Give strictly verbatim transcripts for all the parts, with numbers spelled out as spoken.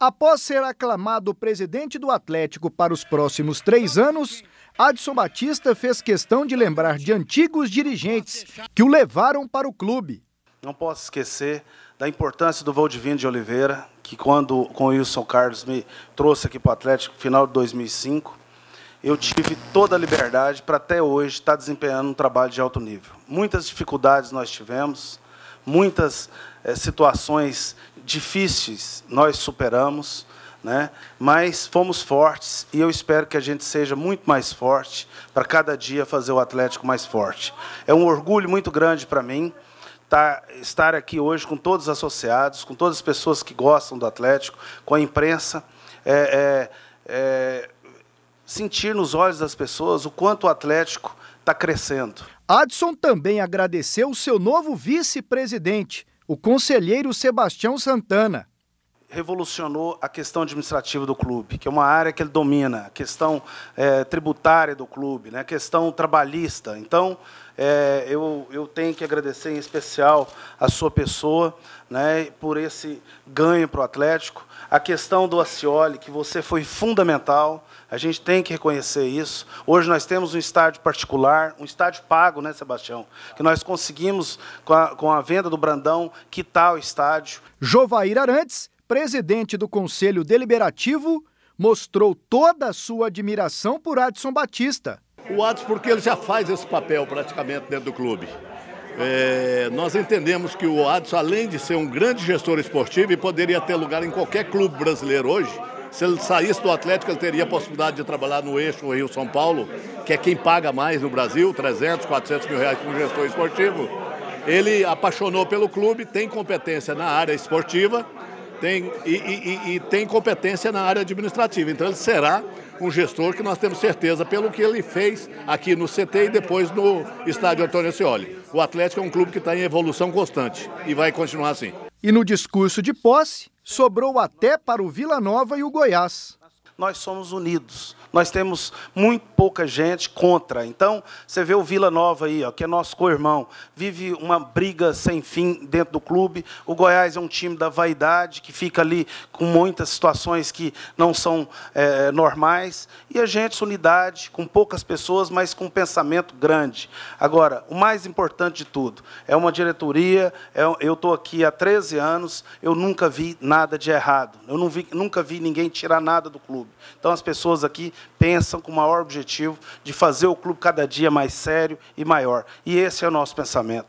Após ser aclamado presidente do Atlético para os próximos três anos, Adson Batista fez questão de lembrar de antigos dirigentes que o levaram para o clube. Não posso esquecer da importância do Valdivino de Oliveira, que quando com o Wilson Carlos me trouxe aqui para o Atlético no final de dois mil e cinco, eu tive toda a liberdade para até hoje estar desempenhando um trabalho de alto nível. Muitas dificuldades nós tivemos, muitas é, situações difíceis nós superamos, né? Mas fomos fortes e eu espero que a gente seja muito mais forte para cada dia fazer o Atlético mais forte. É um orgulho muito grande para mim tá, estar aqui hoje com todos os associados, com todas as pessoas que gostam do Atlético, com a imprensa, é, é, é, sentir nos olhos das pessoas o quanto o Atlético está crescendo. Adson também agradeceu o seu novo vice-presidente, o conselheiro Sebastião Santana. Revolucionou a questão administrativa do clube, que é uma área que ele domina, a questão é, tributária do clube, né, a questão trabalhista. Então, é, eu, eu tenho que agradecer em especial a sua pessoa, né, por esse ganho para o Atlético. A questão do Ascioli, que você foi fundamental, a gente tem que reconhecer isso. Hoje nós temos um estádio particular, um estádio pago, né, Sebastião? Que nós conseguimos, com a, com a venda do Brandão, quitar o estádio. Jovair Arantes, presidente do Conselho Deliberativo, mostrou toda a sua admiração por Adson Batista. O Adson, porque ele já faz esse papel praticamente dentro do clube. É, nós entendemos que o Adson, além de ser um grande gestor esportivo e poderia ter lugar em qualquer clube brasileiro hoje, se ele saísse do Atlético, ele teria a possibilidade de trabalhar no eixo Rio-São Paulo, que é quem paga mais no Brasil, trezentos, quatrocentos mil reais como gestor esportivo. Ele apaixonou pelo clube, tem competência na área esportiva, Tem, e, e, e tem competência na área administrativa. Então ele será um gestor que nós temos certeza pelo que ele fez aqui no C T e depois no estádio Antônio Ascioli. O Atlético é um clube que está em evolução constante e vai continuar assim. E no discurso de posse, sobrou até para o Vila Nova e o Goiás. Nós somos unidos, nós temos muito pouca gente contra. Então, você vê o Vila Nova aí, ó, que é nosso co-irmão, vive uma briga sem fim dentro do clube. O Goiás é um time da vaidade, que fica ali com muitas situações que não são é, normais. E a gente, unidade, com poucas pessoas, mas com um pensamento grande. Agora, o mais importante de tudo, é uma diretoria, é, eu estou aqui há treze anos, eu nunca vi nada de errado. Eu não vi, nunca vi ninguém tirar nada do clube. Então, as pessoas aqui pensam com o maior objetivo de fazer o clube cada dia mais sério e maior. E esse é o nosso pensamento.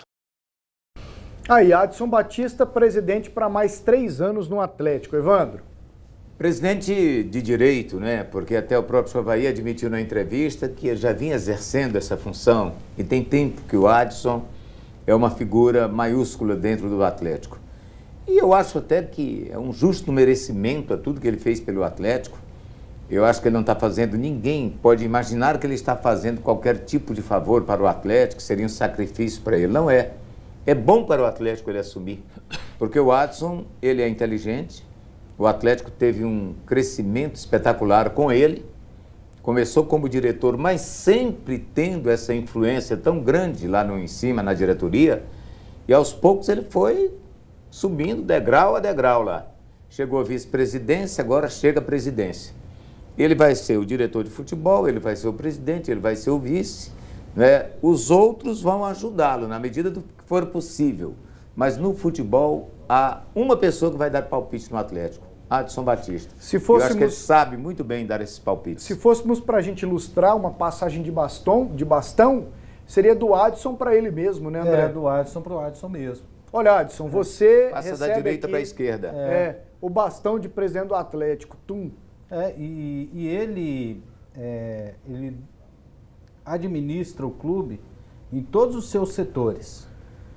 Aí, Adson Batista, presidente para mais três anos no Atlético. Evandro? Presidente de direito, né? Porque até o próprio Jovair admitiu na entrevista que ele já vinha exercendo essa função. E tem tempo que o Adson é uma figura maiúscula dentro do Atlético. E eu acho até que é um justo merecimento a tudo que ele fez pelo Atlético. Eu acho que ele não está fazendo, ninguém pode imaginar que ele está fazendo qualquer tipo de favor para o Atlético, seria um sacrifício para ele. Não é. É bom para o Atlético ele assumir, porque o Adson, ele é inteligente, o Atlético teve um crescimento espetacular com ele, começou como diretor, mas sempre tendo essa influência tão grande lá no, em cima, na diretoria, e aos poucos ele foi subindo degrau a degrau lá. Chegou a vice-presidência, agora chega a presidência. Ele vai ser o diretor de futebol, ele vai ser o presidente, ele vai ser o vice, né? Os outros vão ajudá-lo na medida do que for possível. Mas no futebol, há uma pessoa que vai dar palpite no Atlético, Adson Batista. Se fôssemos, eu acho que ele sabe muito bem dar esses palpites. Se fôssemos para a gente ilustrar uma passagem de bastão, de bastão, seria do Adson para ele mesmo, né, André? É, do Adson para o Adson mesmo. Olha, Adson, você passa recebe da direita para a aqui, esquerda. É, é, o bastão de presidente do Atlético, tum. É, e, e ele, é, ele administra o clube em todos os seus setores.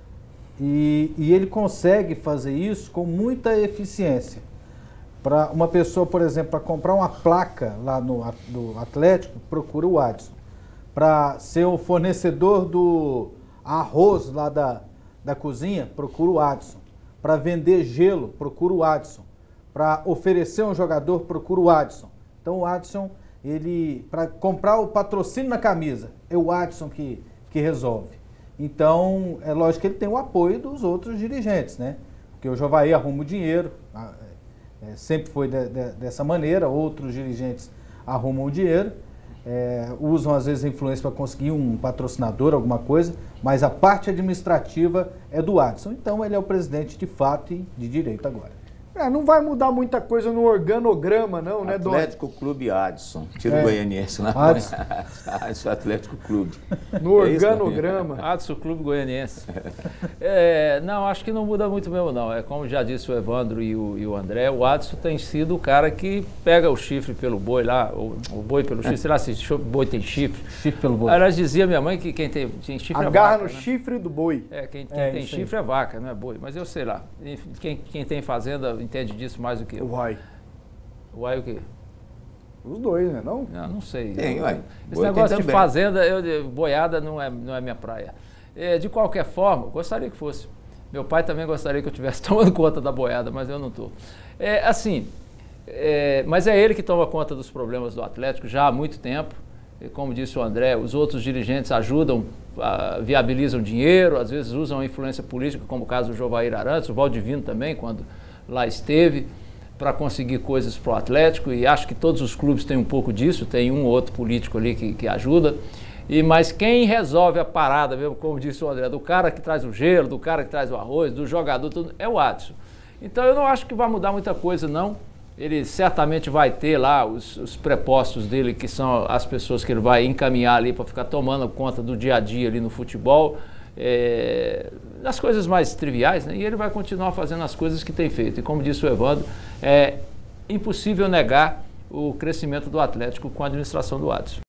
E, e ele consegue fazer isso com muita eficiência. Para uma pessoa, por exemplo, para comprar uma placa lá no do Atlético, procura o Adson. Para ser o fornecedor do arroz lá da, da cozinha, procura o Adson. Para vender gelo, procura o Adson. Para oferecer um jogador, procura o Adson. Então o Adson, ele, para comprar o patrocínio na camisa, é o Adson que, que resolve. Então, é lógico que ele tem o apoio dos outros dirigentes, né? Porque o Jovair arruma o dinheiro, É, sempre foi de, de, dessa maneira, outros dirigentes arrumam dinheiro, é, usam às vezes a influência para conseguir um patrocinador, alguma coisa, mas a parte administrativa é do Adson. Então ele é o presidente de fato e de direito agora. É, não vai mudar muita coisa no organograma, não, né, Dom? Atlético Clube Adson. Tira É. o goianiense lá. Adson. Adson Atlético Clube. No É isso, né? organograma. Adson Clube Goianiense. É, não, acho que não muda muito mesmo, não. É como já disse o Evandro e o, e o André, o Adson tem sido o cara que pega o chifre pelo boi lá, o, o boi pelo chifre, sei lá se o boi tem chifre. Chifre pelo boi. Aliás, dizia minha mãe que quem tem, tem chifre Agarra é vaca, no né? chifre do boi. É, quem, quem É, tem isso aí. chifre é vaca, não é boi. Mas eu sei lá. Quem, quem tem fazenda entende disso mais do que eu. Uai. Uai o quê? Os dois, né, não? Não, não sei. Tem, Eu- uai. Esse Boi tem negócio de também. fazenda, eu, de- boiada não é, não é minha praia. É, de qualquer forma, gostaria que fosse. Meu pai também gostaria que eu estivesse tomando conta da boiada, mas eu não estou. É, assim, é, mas é ele que toma conta dos problemas do Atlético já há muito tempo. E como disse o André, os outros dirigentes ajudam, ah, viabilizam dinheiro, às vezes usam a influência política, como o caso do Jovair Arantes, o Valdivino também, quando lá esteve, para conseguir coisas para o Atlético, e acho que todos os clubes têm um pouco disso, tem um ou outro político ali que, que ajuda, e, mas quem resolve a parada mesmo, como disse o André, do cara que traz o gelo, do cara que traz o arroz, do jogador, tudo, é o Adson. Então eu não acho que vai mudar muita coisa não, ele certamente vai ter lá os, os prepostos dele, que são as pessoas que ele vai encaminhar ali para ficar tomando conta do dia a dia ali no futebol, é, das coisas mais triviais, né? E ele vai continuar fazendo as coisas que tem feito. E como disse o Evandro, é impossível negar o crescimento do Atlético com a administração do Adson.